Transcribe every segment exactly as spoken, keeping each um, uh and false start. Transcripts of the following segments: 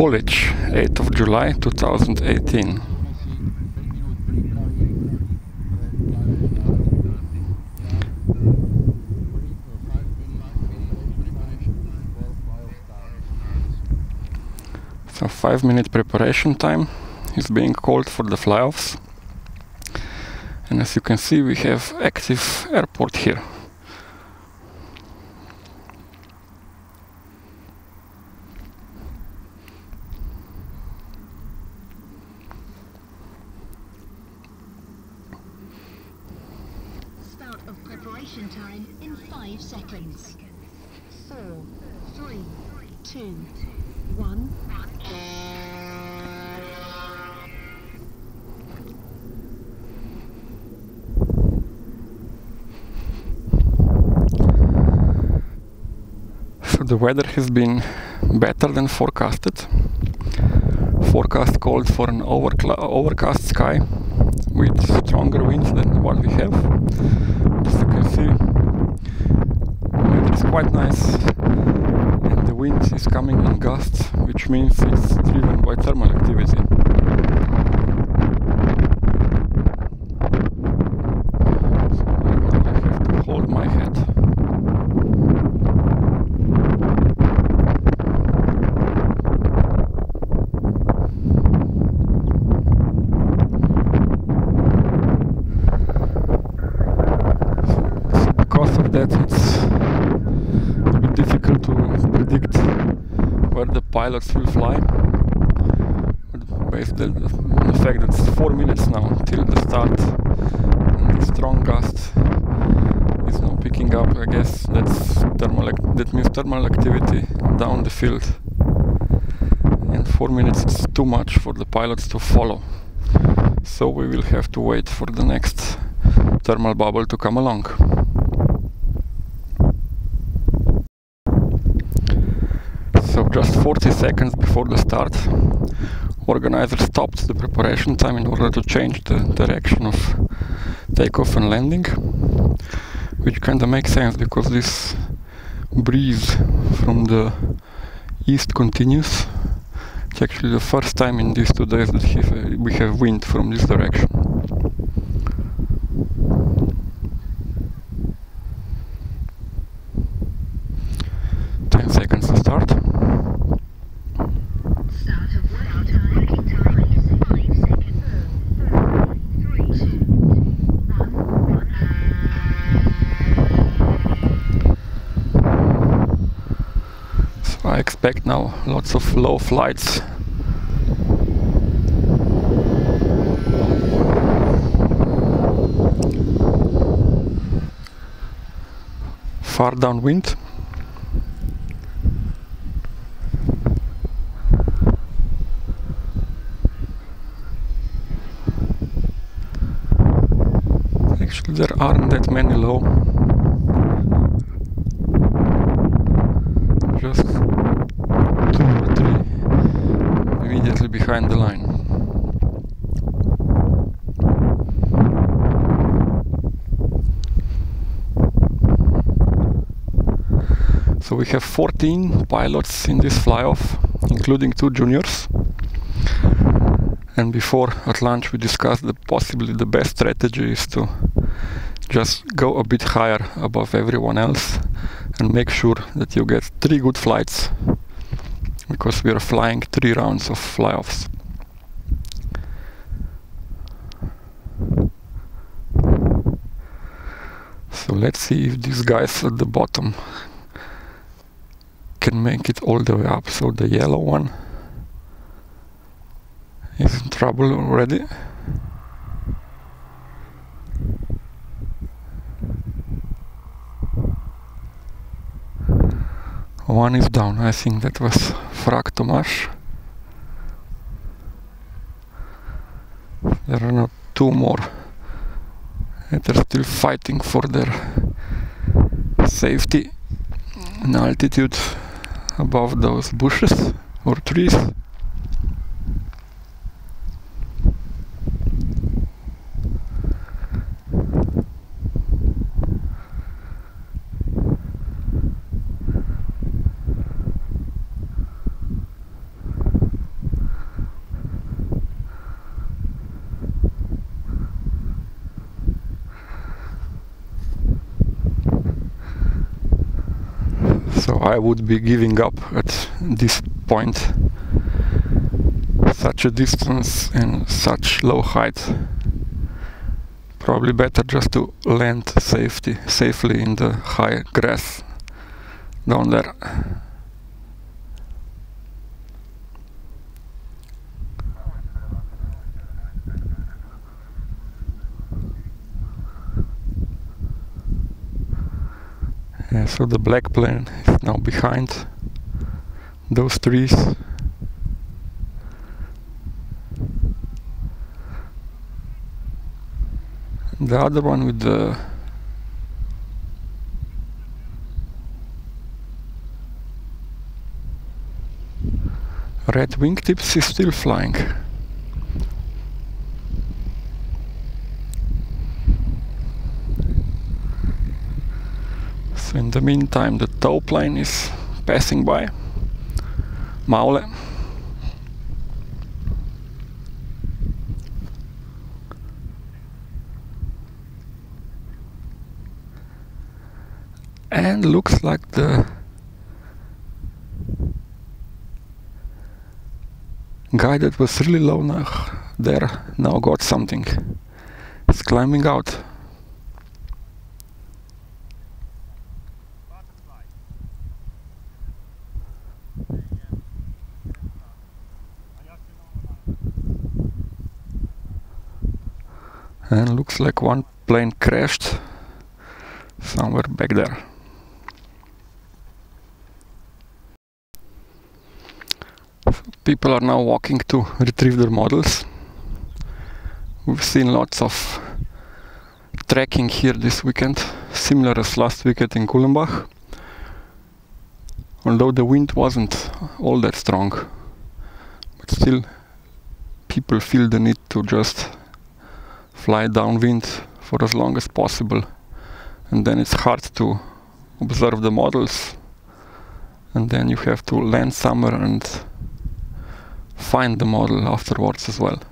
Holič, eighth of July two thousand eighteen. So five minute preparation time is being called for the fly-offs, and as you can see we have active airport here. Start of preparation time in five seconds. Four, three, two, one. So the weather has been better than forecasted. Forecast called for an overcast sky with stronger winds than what we have. As you can see, it's quite nice, and the wind is coming in gusts, which means it's driven by thermal activity. So right now I have to hold my head. Because of that, it's a bit difficult to predict where the pilots will fly. But based on the fact that it's four minutes now till the start, and the strong gust is now picking up, I guess that's thermal. That means thermal activity down the field. And four minutes is too much for the pilots to follow. So we will have to wait for the next thermal bubble to come along. So just forty seconds before the start, organizer stopped the preparation time in order to change the direction of takeoff and landing, which kinda makes sense because this breeze from the east continues. It's actually the first time in these two days that we have wind from this direction. ten seconds to start. Start of working time in time is five seconds. Four, three, two, one. So I expect now lots of low flights. Far downwind. Actually, there aren't that many low. Just two or three immediately behind the line. So we have fourteen pilots in this fly-off, including two juniors. And before at lunch we discussed that possibly the best strategy is to just go a bit higher above everyone else and make sure that you get three good flights, because we are flying three rounds of fly-offs. So let's see if these guys at the bottom can make it all the way up. So the yellow one is in trouble already. One is down. I think that was Frag Tomasz. There are not two more. And they're still fighting for their safety and altitude above those bushes or trees. I would be giving up at this point. Such a distance and such low height. Probably better just to land safety, safely in the high grass down there. Yeah, so the black plane is now behind those trees. The other one with the red wingtips is still flying. So in the meantime the tow plane is passing by. Maule. And looks like the guy that was really low now, there now got something. He's climbing out. And looks like one plane crashed somewhere back there. So people are now walking to retrieve their models. We've seen lots of trekking here this weekend, similar as last weekend in Kulmbach. Although the wind wasn't all that strong, but still people feel the need to just fly downwind for as long as possible, and then it's hard to observe the models, and then you have to land somewhere and find the model afterwards as well.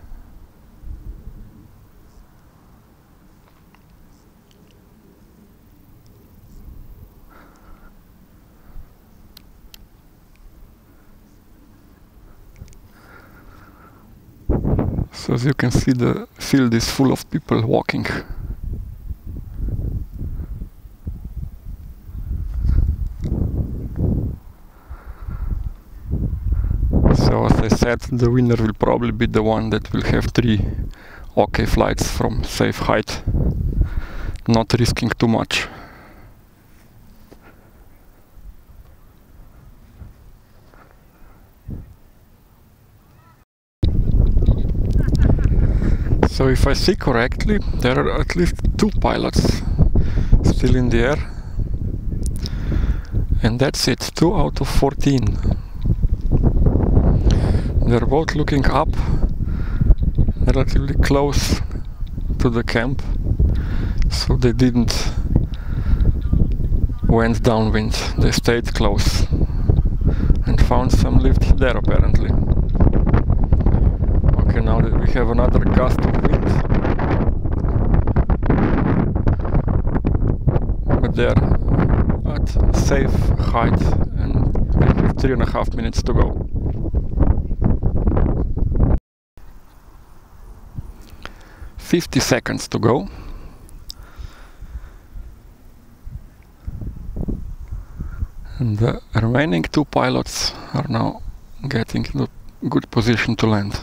So as you can see, the field is full of people walking. So as I said, the winner will probably be the one that will have three okay flights from safe height, not risking too much. So if I see correctly, there are at least two pilots still in the air, and that's it, two out of fourteen. They're both looking up, relatively close to the camp, so they didn't went downwind, they stayed close and found some lift there apparently. Okay, now that we have another gust of wind, but they're at safe height and we have three and a half minutes to go. fifty seconds to go. And the remaining two pilots are now getting in a good position to land.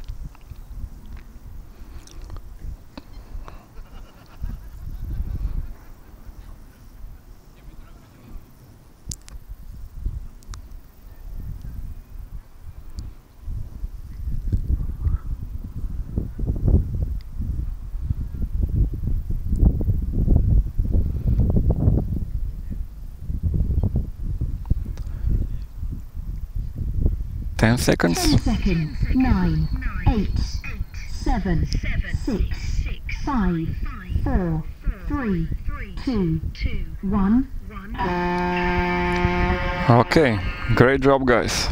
Ten seconds. Ten seconds. Nine, eight, seven, six, five, four, three, two, one. Okay, great job, guys.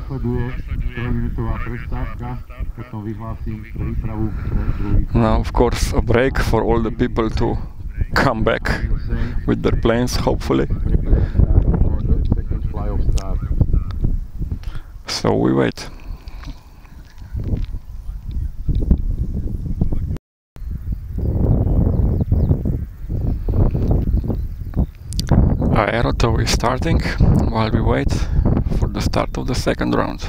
Now, of course, a break for all the people to come back with their planes, hopefully. So we wait. Aerotow is starting while we wait for the start of the second round.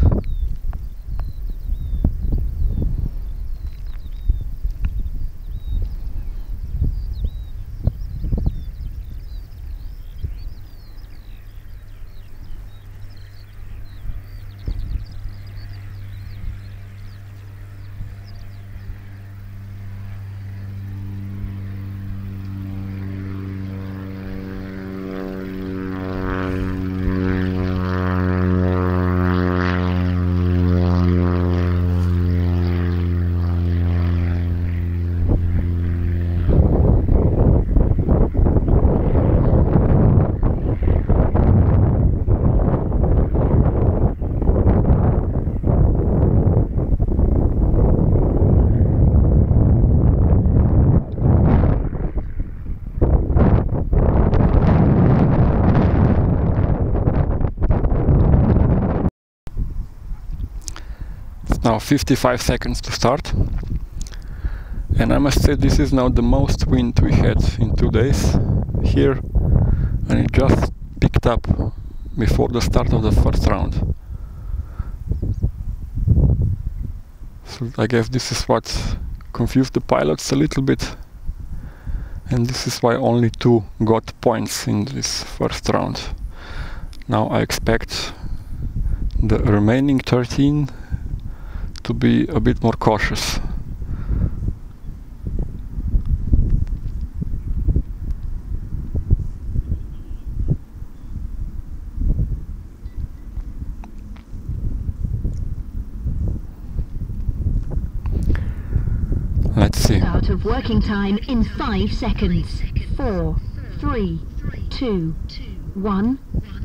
Now fifty-five seconds to start, and I must say this is now the most wind we had in two days here, and it just picked up before the start of the first round. So I guess this is what confused the pilots a little bit, and this is why only two got points in this first round. Now I expect the remaining thirteen to be a bit more cautious. Let's see. Out of working time in five seconds. Four, three, two, one.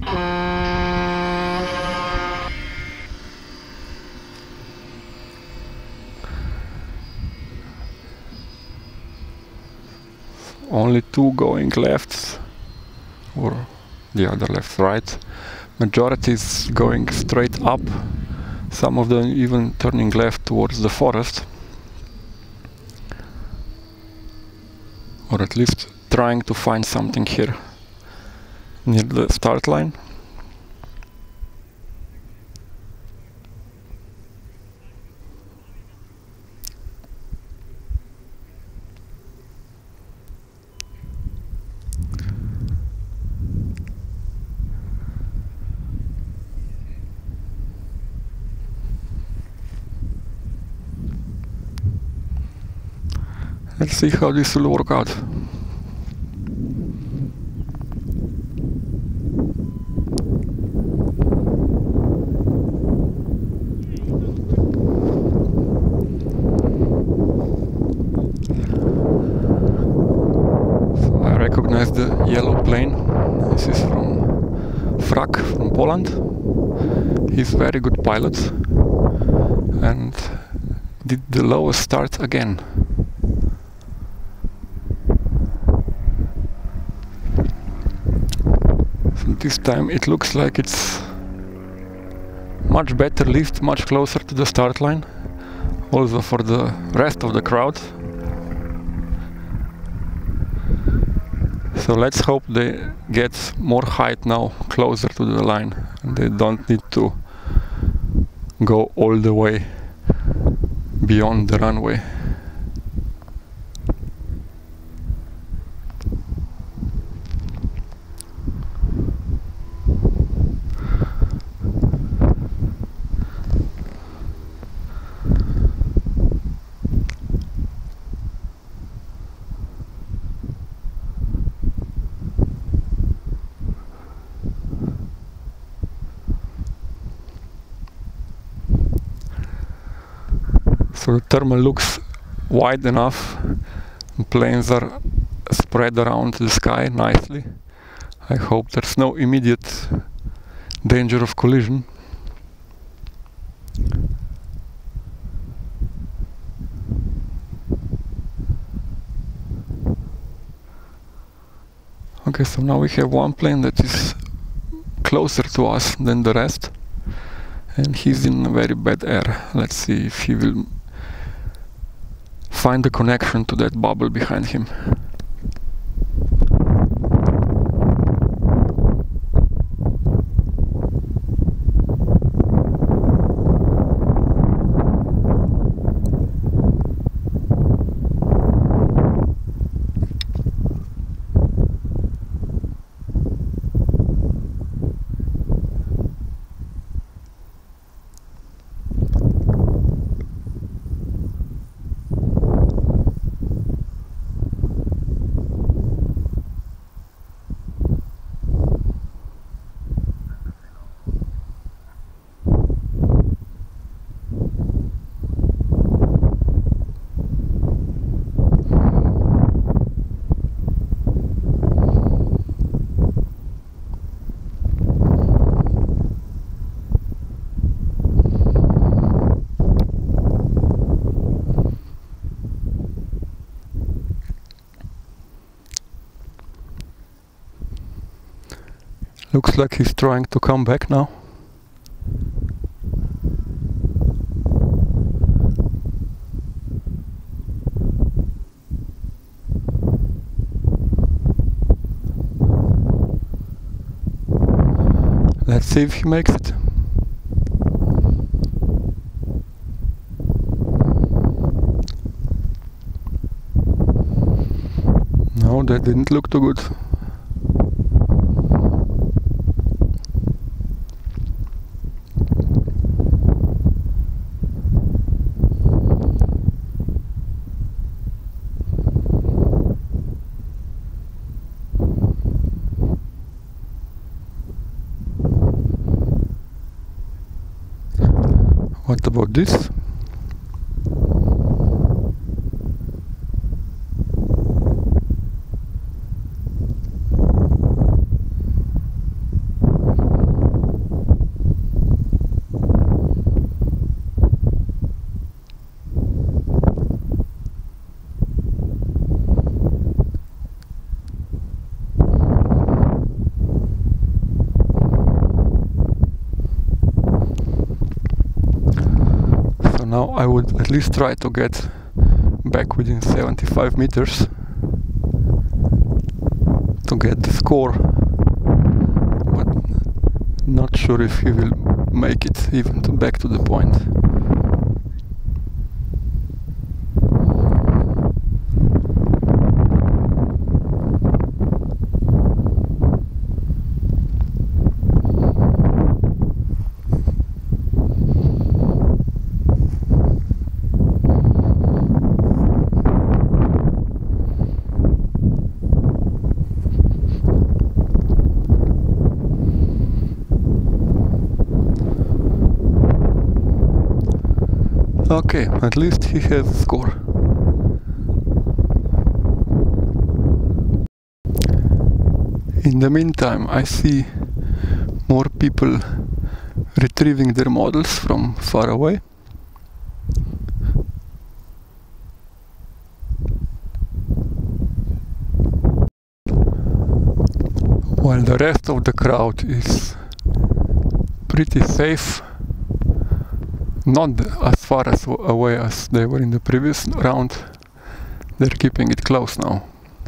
Only two going left, or the other left, right. Majority is going straight up, some of them even turning left towards the forest, or at least trying to find something here near the start line. Let's see how this will work out. So I recognize the yellow plane. This is from F A I, from Poland. He's a very good pilot and did the lowest start again. This time it looks like it's much better lift, much closer to the start line, also for the rest of the crowd. So let's hope they get more height now, closer to the line, and they don't need to go all the way beyond the runway. So the thermal looks wide enough, planes are spread around the sky nicely. I hope there's no immediate danger of collision. Okay, so now we have one plane that is closer to us than the rest, and he's in very bad air. Let's see if he will find the connection to that bubble behind him. Looks like he's trying to come back now. Let's see if he makes it. No, that didn't look too good. What about this? Now I would at least try to get back within seventy-five meters to get the score, but not sure if he will make it even to back to the point. Okay, at least he has a score. In the meantime, I see more people retrieving their models from far away. While the rest of the crowd is pretty safe. Not as far as away as they were in the previous round. They're keeping it close now.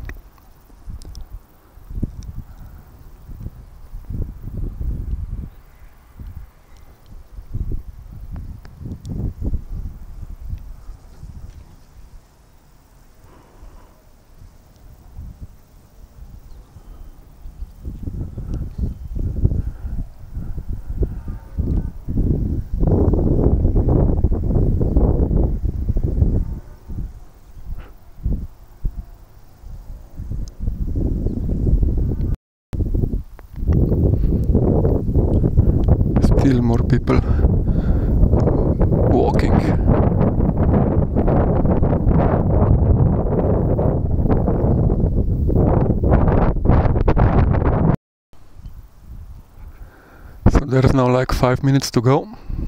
Still more people walking. So there's now like five minutes to go.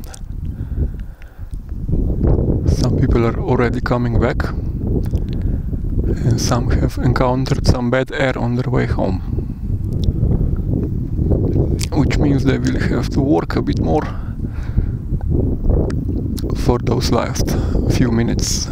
Some people are already coming back, and some have encountered some bad air on their way home, which means they will have to work a bit more for those last few minutes.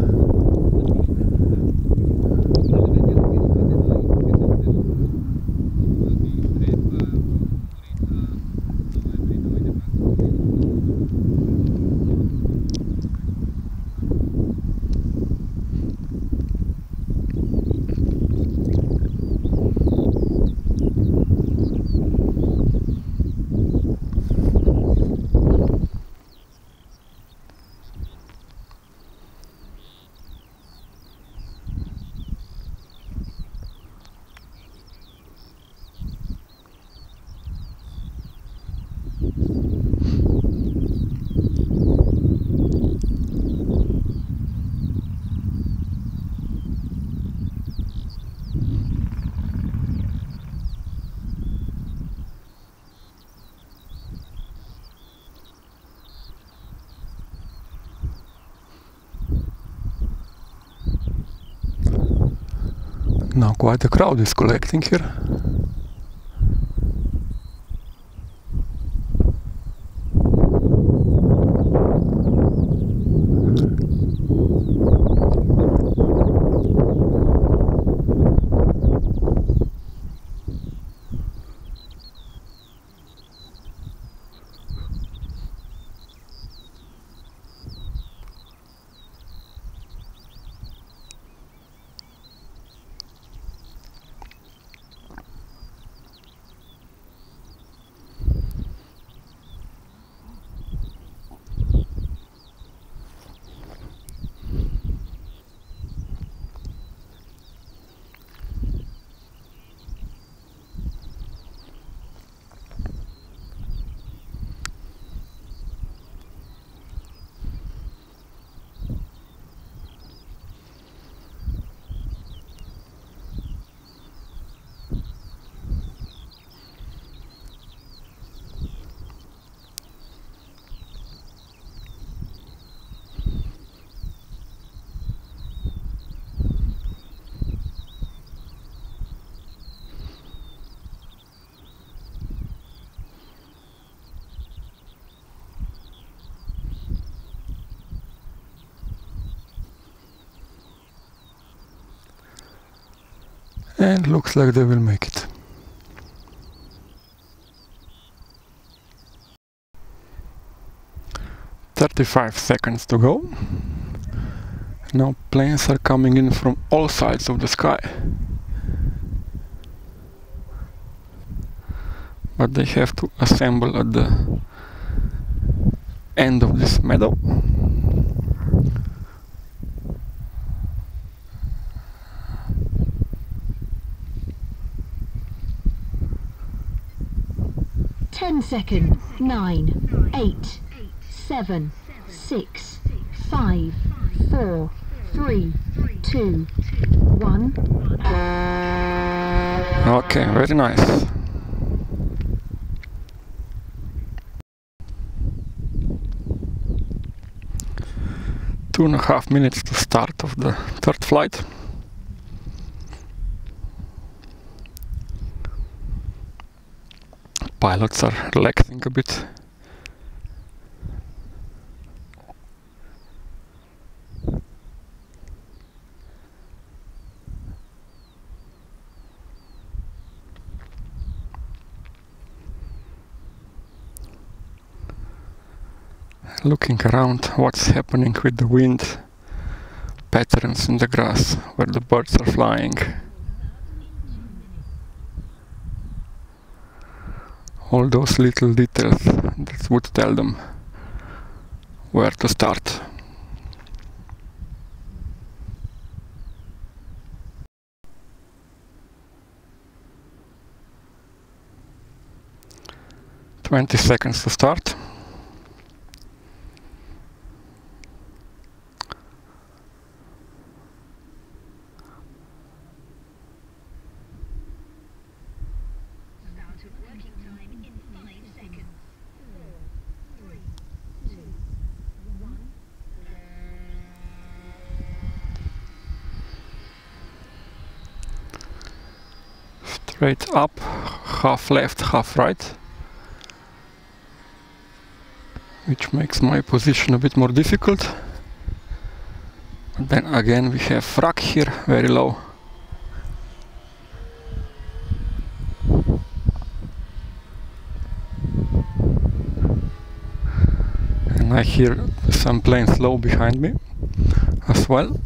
Now quite a crowd is collecting here. And looks like they will make it. thirty-five seconds to go. Now planes are coming in from all sides of the sky. But they have to assemble at the end of this meadow. ten seconds. nine, eight, seven, six, five, four, three, two, one. Okay, very nice. Two and a half minutes to start of the third flight. Pilots are relaxing a bit. Looking around what's happening with the wind patterns in the grass where the birds are flying. All those little details that would tell them where to start. Twenty seconds to start. Straight up, half left, half right. which makes my position a bit more difficult. But then again we have frag here, very low. And I hear some planes low behind me as well.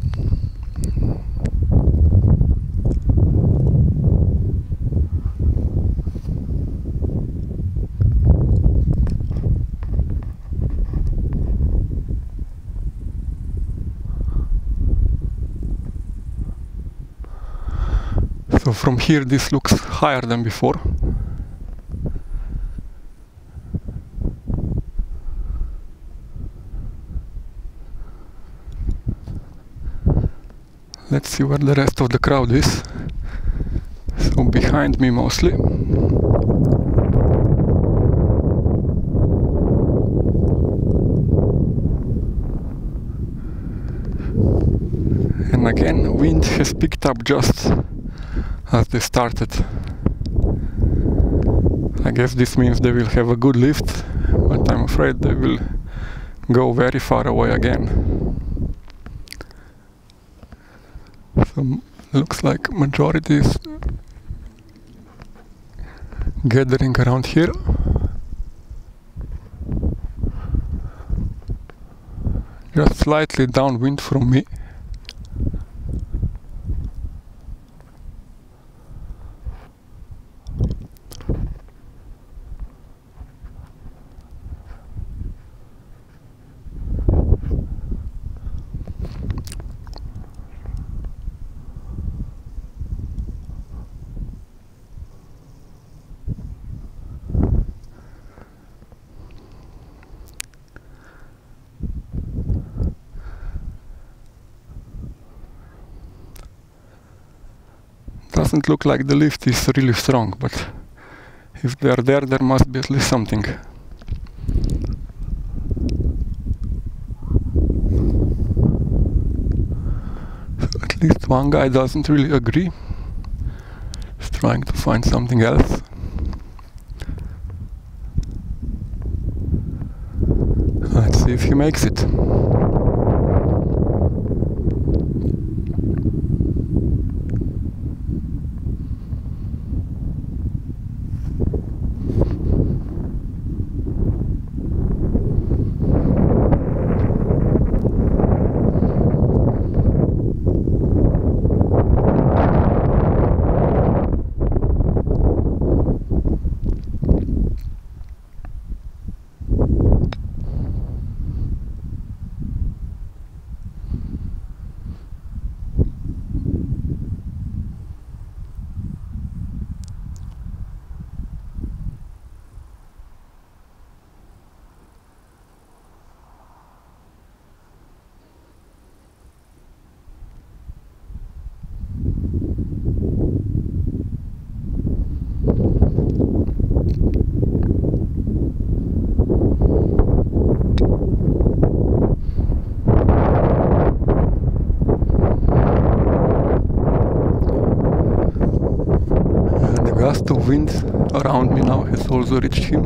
So from here this looks higher than before. Let's see where the rest of the crowd is. So behind me mostly. And again, wind has picked up just as they started. I guess this means they will have a good lift, but I'm afraid they will go very far away again. So looks like majority is gathering around here. Just slightly downwind from me. Doesn't look like the lift is really strong, but if they are there, there must be at least something. So at least one guy doesn't really agree. He's trying to find something else. Let's see if he makes it. The gust of wind around me now has also reached him.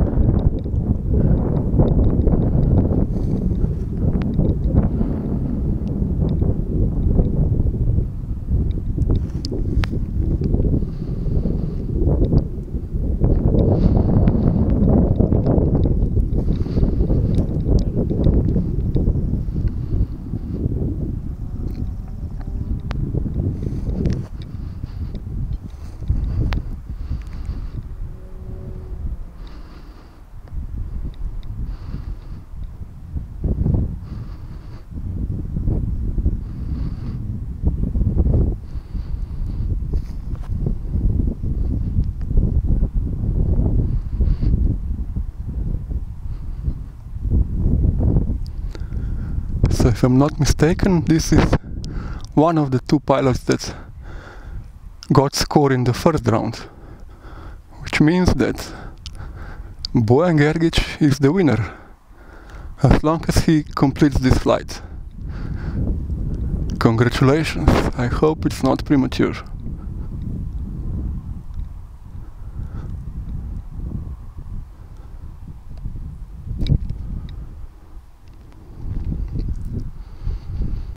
So if I'm not mistaken, this is one of the two pilots that got score in the first round, which means that Bojan Gergic is the winner, as long as he completes this flight. Congratulations, I hope it's not premature.